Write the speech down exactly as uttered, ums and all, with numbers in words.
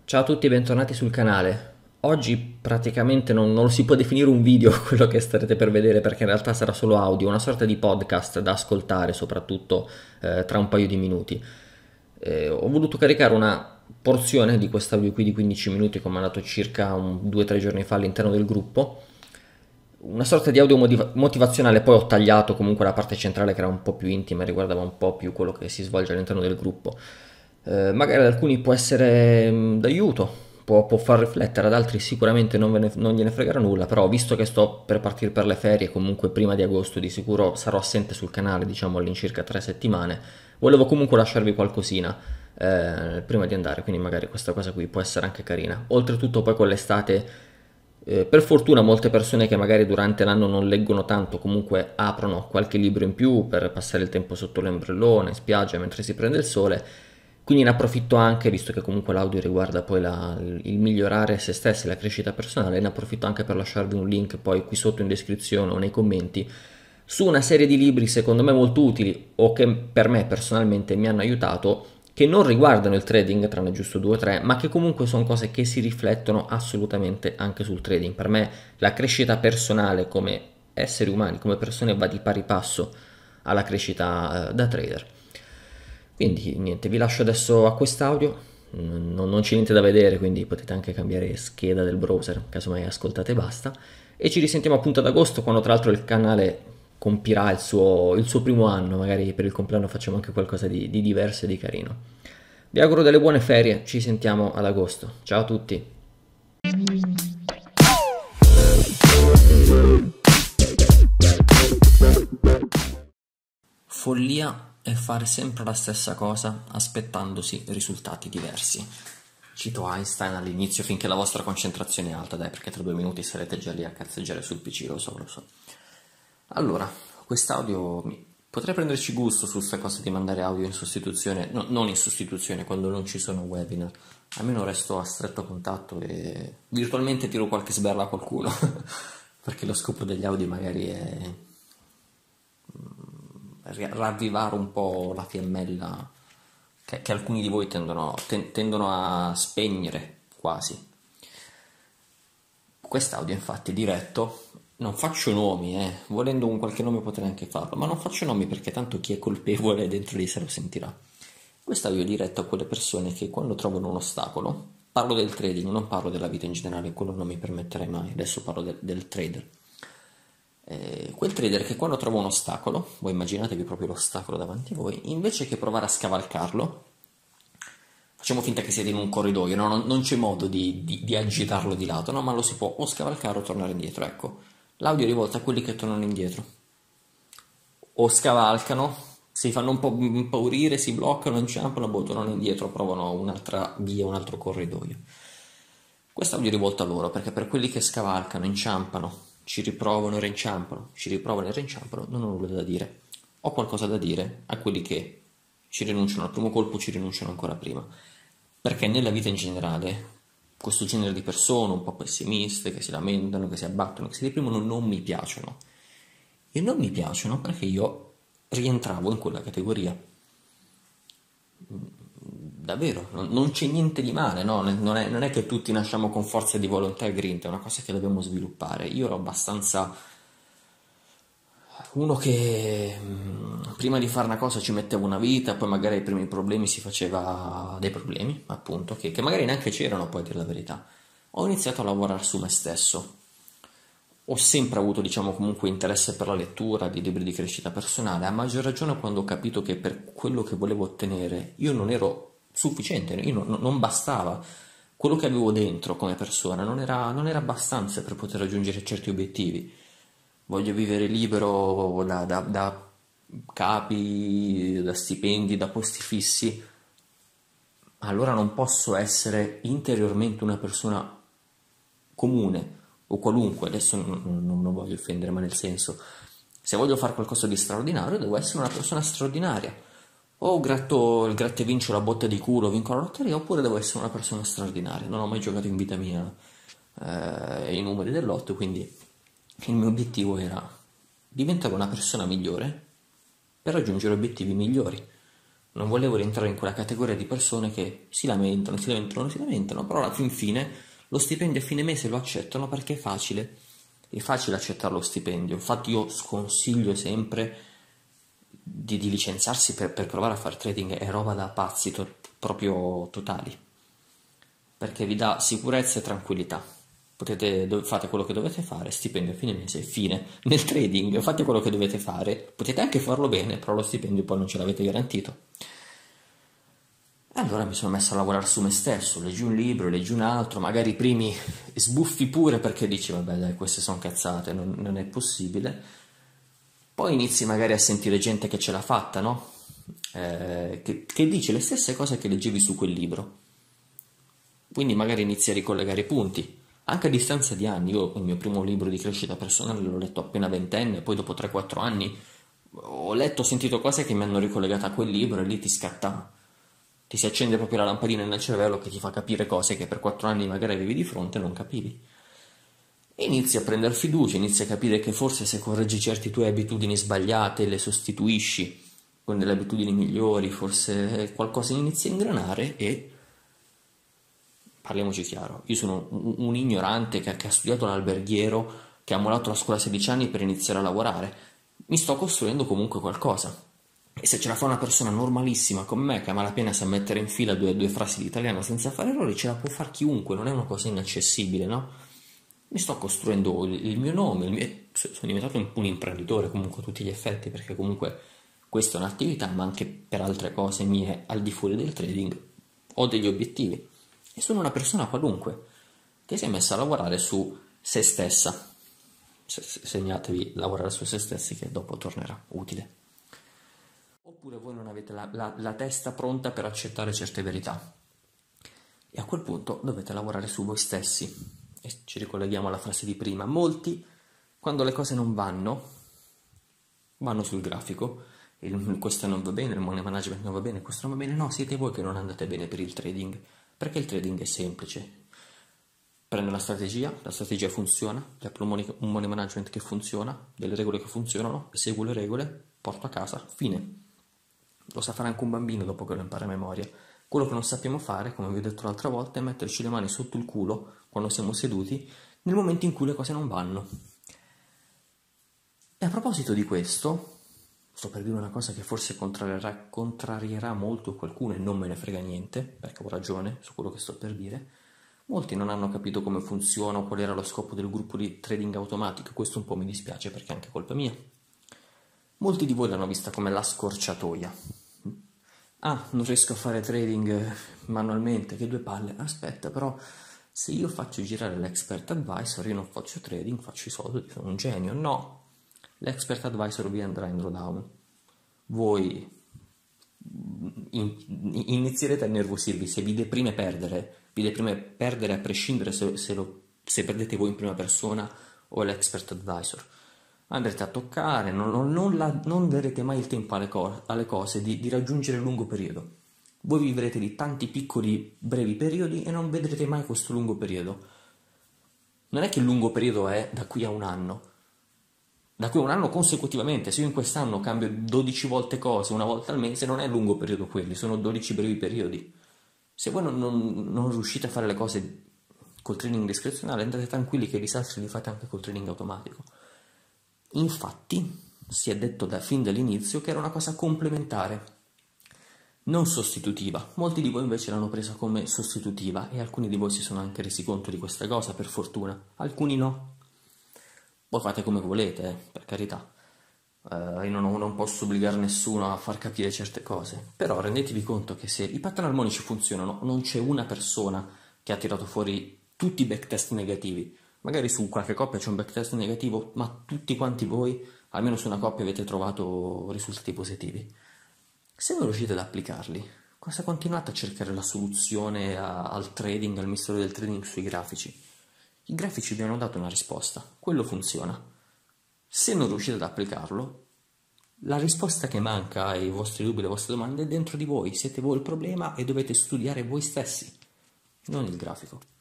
Ciao a tutti e bentornati sul canale. Oggi praticamente non, non lo si può definire un video quello che starete per vedere perché in realtà sarà solo audio, una sorta di podcast da ascoltare soprattutto eh, tra un paio di minuti. Eh, ho voluto caricare una porzione di quest'audio qui di quindici minuti che ho mandato circa due o tre giorni fa all'interno del gruppo, una sorta di audio motiva- motivazionale, poi ho tagliato comunque la parte centrale che era un po' più intima e riguardava un po' più quello che si svolge all'interno del gruppo. Eh, magari ad alcuni può essere mh, d'aiuto, può, può far riflettere, ad altri sicuramente non, ve ne- non gliene fregherà nulla, però visto che sto per partire per le ferie, comunque prima di agosto di sicuro sarò assente sul canale, diciamo all'incirca tre settimane, volevo comunque lasciarvi qualcosina eh, prima di andare, quindi magari questa cosa qui può essere anche carina. Oltretutto poi con l'estate, eh, per fortuna molte persone che magari durante l'anno non leggono tanto, comunque aprono qualche libro in più per passare il tempo sotto l'ombrellone, in spiaggia mentre si prende il sole. Quindi ne approfitto anche, visto che comunque l'audio riguarda poi la- il migliorare se stessi, la crescita personale, ne approfitto anche per lasciarvi un link poi qui sotto in descrizione o nei commenti su una serie di libri secondo me molto utili o che per me personalmente mi hanno aiutato, che non riguardano il trading, tranne giusto due o tre, ma che comunque sono cose che si riflettono assolutamente anche sul trading. Per me la crescita personale come esseri umani, come persone va di pari passo alla crescita eh, da trader. Quindi niente, vi lascio adesso a quest'audio, non, non c'è niente da vedere, quindi potete anche cambiare scheda del browser, casomai ascoltate e basta. E ci risentiamo appunto ad agosto, quando tra l'altro il canale compirà il suo, il suo primo anno, magari per il compleanno facciamo anche qualcosa di, di diverso e di carino. Vi auguro delle buone ferie, ci sentiamo ad agosto. Ciao a tutti! Follia è fare sempre la stessa cosa aspettandosi risultati diversi. Cito Einstein all'inizio: finché la vostra concentrazione è alta, dai, perché tra due minuti sarete già lì a cazzeggiare sul P C, lo so, lo so. Allora, quest'audio mi- potrei prenderci gusto su questa cosa di mandare audio in sostituzione, no, non in sostituzione quando non ci sono webinar. Almeno resto a stretto contatto e virtualmente tiro qualche sberla a qualcuno, perché lo scopo degli audio magari è ri- ravvivare un po' la fiammella che, che alcuni di voi tendono, ten- tendono a spegnere quasi. Quest'audio infatti diretto, non faccio nomi, eh, volendo un qualche nome potrei anche farlo, ma non faccio nomi perché tanto chi è colpevole dentro di sé lo sentirà. Quest'audio è diretto a quelle persone che quando trovano un ostacolo, parlo del trading, non parlo della vita in generale, quello non mi permetterei mai, adesso parlo del, del trader. Eh, quel trader che quando trova un ostacolo, voi immaginatevi proprio l'ostacolo davanti a voi, invece che provare a scavalcarlo, facciamo finta che siete in un corridoio, no? non, non c'è modo di, di- di agitarlo di lato, no? Ma lo si può o scavalcare o tornare indietro. Ecco, l'audio è rivolto a quelli che tornano indietro, o scavalcano, si fanno un po' impaurire, si bloccano, inciampano, poi tornano indietro, provano un'altra via, un altro corridoio. Quest'audio è rivolto a loro, perché per quelli che scavalcano, inciampano, ci riprovano e reinciampano, ci riprovano e reinciampano, non ho nulla da dire. Ho qualcosa da dire a quelli che ci rinunciano al primo colpo, ci rinunciano ancora prima. Perché nella vita in generale, questo genere di persone un po' pessimiste, che si lamentano, che si abbattono, che si deprimono, non mi piacciono. E non mi piacciono perché io rientravo in quella categoria. Davvero, non, non c'è niente di male, no? Non è, non è che tutti nasciamo con forza di volontà e grinta, è una cosa che dobbiamo sviluppare. Io ero abbastanza uno che mh, prima di fare una cosa ci metteva una vita, poi magari ai primi problemi si faceva dei problemi, appunto, che, che magari neanche c'erano, poi a dire la verità. Ho iniziato a lavorare su me stesso. Ho sempre avuto, diciamo, comunque interesse per la lettura di libri di crescita personale, a maggior ragione quando ho capito che per quello che volevo ottenere io non ero sufficiente, io non, non bastava. Quello che avevo dentro come persona non era, non era abbastanza per poter raggiungere certi obiettivi. Voglio vivere libero da, da- da capi, da stipendi, da posti fissi, allora non posso essere interiormente una persona comune o qualunque, adesso non, non- non voglio offendere, ma nel senso, se voglio fare qualcosa di straordinario, devo essere una persona straordinaria. O gratto il gratta e vincio la botta di culo, vinco la lotteria, oppure devo essere una persona straordinaria. Non ho mai giocato in vita mia eh, i numeri del lotto, quindi il mio obiettivo era diventare una persona migliore per raggiungere obiettivi migliori. non volevo rientrare in quella categoria di persone che si lamentano, si lamentano, si lamentano, però alla fin fine lo stipendio a fine mese lo accettano perché è facile, è facile accettare lo stipendio. Infatti io sconsiglio sempre di, di licenziarsi per, per provare a fare trading, è roba da pazzi, to- proprio totali, perché vi dà sicurezza e tranquillità. Potete, do- fate quello che dovete fare, stipendio a fine mese, fine. Nel trading fate quello che dovete fare, potete anche farlo bene, però lo stipendio poi non ce l'avete garantito. E allora mi sono messo a lavorare su me stesso, leggi un libro, leggi un altro, magari i primi sbuffi pure perché dici vabbè dai, queste sono cazzate, non, non è possibile. Poi inizi magari a sentire gente che ce l'ha fatta, no? Eh, che, che dice le stesse cose che leggevi su quel libro. Quindi magari inizi a ricollegare i punti. Anche a distanza di anni, io il mio primo libro di crescita personale l'ho letto appena ventenne, poi dopo tre quattro anni ho letto, ho sentito cose che mi hanno ricollegato a quel libro e lì ti scatta, ti si accende proprio la lampadina nel cervello che ti fa capire cose che per quattro anni magari avevi di fronte e non capivi. E inizi a prendere fiducia, inizi a capire che forse se correggi certe tue abitudini sbagliate, le sostituisci con delle abitudini migliori, forse qualcosa inizia a ingranare e... Parliamoci chiaro, io sono un, un ignorante che, che ha studiato l'alberghiero, che ha mollato la scuola a sedici anni per iniziare a lavorare. Mi sto costruendo comunque qualcosa. E se ce la fa una persona normalissima come me, che a malapena sa mettere in fila due, due frasi di italiano senza fare errori, ce la può fare chiunque, non è una cosa inaccessibile, no? Mi sto costruendo il, il mio nome, il mio, sono diventato un, un imprenditore comunque a tutti gli effetti, perché comunque questa è un'attività, ma anche per altre cose mie al di fuori del trading ho degli obiettivi. E sono una persona qualunque che si è messa a lavorare su se stessa. Segnatevi lavorare su se stessi che dopo tornerà utile. Oppure voi non avete la, la, la testa pronta per accettare certe verità. E a quel punto dovete lavorare su voi stessi. E ci ricolleghiamo alla frase di prima. Molti, quando le cose non vanno, vanno sul grafico. Il, questo non va bene, il money management non va bene, questo non va bene. No, siete voi che non andate bene per il trading. Perché il trading è semplice. Prendo una strategia, la strategia funziona, gli apro un money management che funziona, delle regole che funzionano, seguo le regole, porto a casa, fine. Lo sa fare anche un bambino dopo che lo impara a memoria. Quello che non sappiamo fare, come vi ho detto l'altra volta, è metterci le mani sotto il culo quando siamo seduti nel momento in cui le cose non vanno. E a proposito di questo, sto per dire una cosa che forse contrarierà, contrarierà molto qualcuno e non me ne frega niente, perché ho ragione su quello che sto per dire. Molti non hanno capito come funziona o qual era lo scopo del gruppo di trading automatico, questo un po' mi dispiace perché è anche colpa mia. Molti di voi l'hanno vista come la scorciatoia. Ah, non riesco a fare trading manualmente, che due palle. Aspetta, però se io faccio girare l'expert advisor, io non faccio trading, faccio i soldi, sono un genio. No, l'expert advisor vi andrà in drawdown. Voi in, inizierete a nervosirvi, se vi deprime perdere, vi deprime perdere a prescindere se, se, lo, se perdete voi in prima persona o l'expert advisor. Andrete a toccare, non, non, non, la, non darete mai il tempo alle, co- alle cose di, di raggiungere il lungo periodo. Voi vivrete di tanti piccoli brevi periodi e non vedrete mai questo lungo periodo. Non è che il lungo periodo è da qui a un anno. Da qui a un anno consecutivamente, se io in quest'anno cambio dodici volte cose, una volta al mese, non è lungo periodo quelli, sono dodici brevi periodi. Se voi non, non, non riuscite a fare le cose col trading discrezionale, andate tranquilli che i disastri li fate anche col trading automatico. Infatti, si è detto da fin dall'inizio che era una cosa complementare, non sostitutiva. Molti di voi invece l'hanno presa come sostitutiva e alcuni di voi si sono anche resi conto di questa cosa, per fortuna. Alcuni no. Poi fate come volete, eh, per carità. Uh, io non, non posso obbligare nessuno a far capire certe cose, però rendetevi conto che se i pattern armonici funzionano, non c'è una persona che ha tirato fuori tutti i backtest negativi. Magari su qualche coppia c'è un backtest negativo, ma tutti quanti voi, almeno su una coppia, avete trovato risultati positivi. Se non riuscite ad applicarli, cosa continuate a cercare la soluzione a, al trading, al mistero del trading sui grafici? I grafici vi hanno dato una risposta, quello funziona. Se non riuscite ad applicarlo, la risposta che manca ai vostri dubbi, alle vostre domande è dentro di voi, siete voi il problema e dovete studiare voi stessi, non il grafico.